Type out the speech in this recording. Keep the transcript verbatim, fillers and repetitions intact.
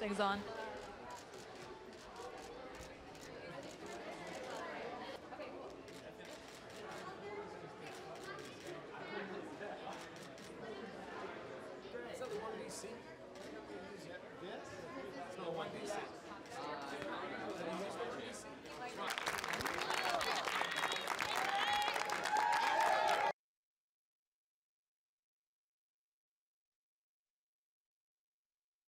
things on. Is that the one D C? This? It's not a one D C.